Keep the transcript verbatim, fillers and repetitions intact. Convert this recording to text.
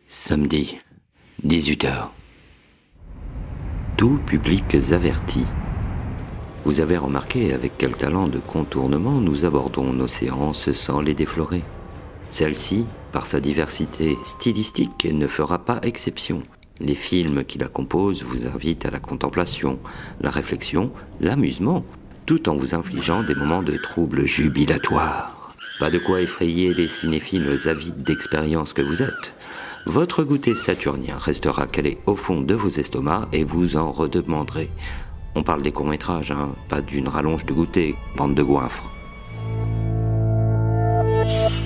Samedi, dix-huit heures. Tous publics avertis. Vous avez remarqué avec quel talent de contournement nous abordons nos séances sans les déflorer. Celle-ci, par sa diversité stylistique, ne fera pas exception. Les films qui la composent vous invitent à la contemplation, la réflexion, l'amusement, tout en vous infligeant des moments de troubles jubilatoires. Pas de quoi effrayer les cinéphiles avides d'expérience que vous êtes. Votre goûter saturnien restera calé au fond de vos estomacs et vous en redemanderez. On parle des courts-métrages, hein, pas d'une rallonge de goûter, bande de goinfres.